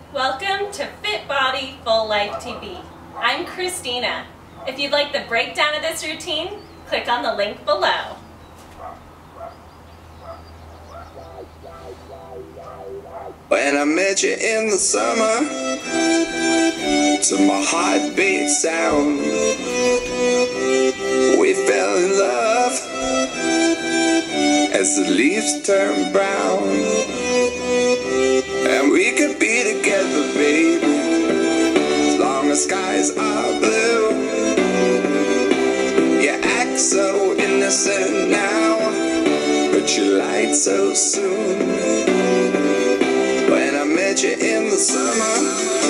Welcome to Fit Body Full Life TV. I'm Christina. If you'd like the breakdown of this routine, click on the link below. When I met you in the summer, to my heartbeat sound, we fell in love as the leaves turn brown. And we could be together, baby, as long as skies are blue. You act so innocent now, but you lied so soon. When I met you in the summer,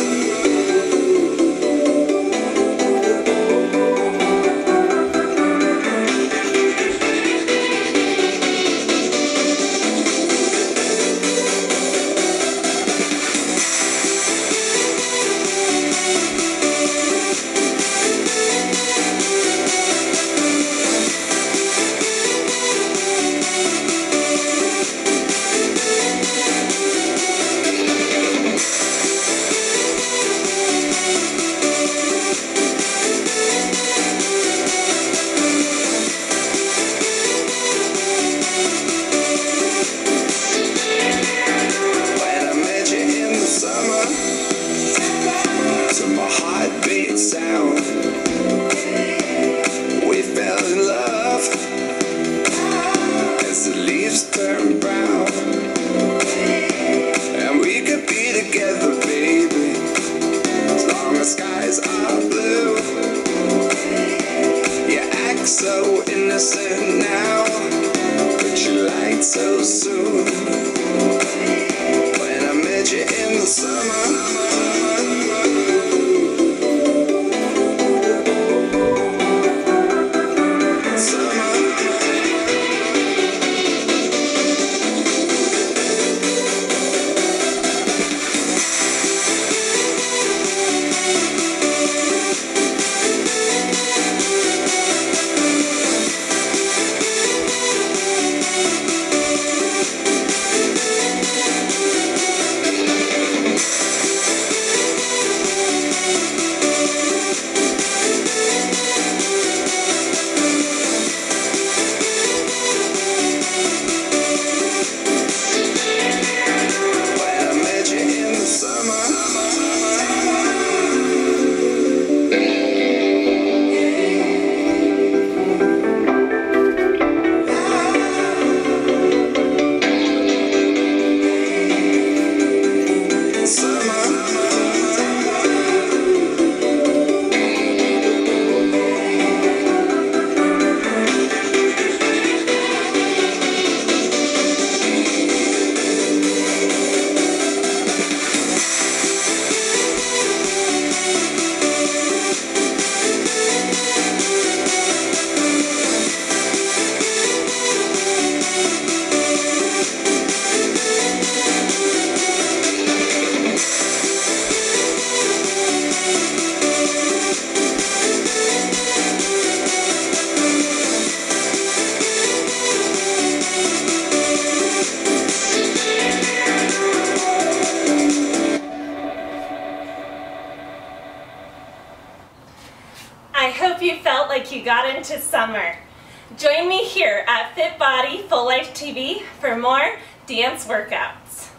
sound, we fell in love as the leaves turn brown. And we could be together, baby, as long as skies are blue. You act so innocent now, but you lied so soon. When I met you in the summer, I hope you felt like you got into summer. Join me here at Fit Body Full Life TV for more dance workouts.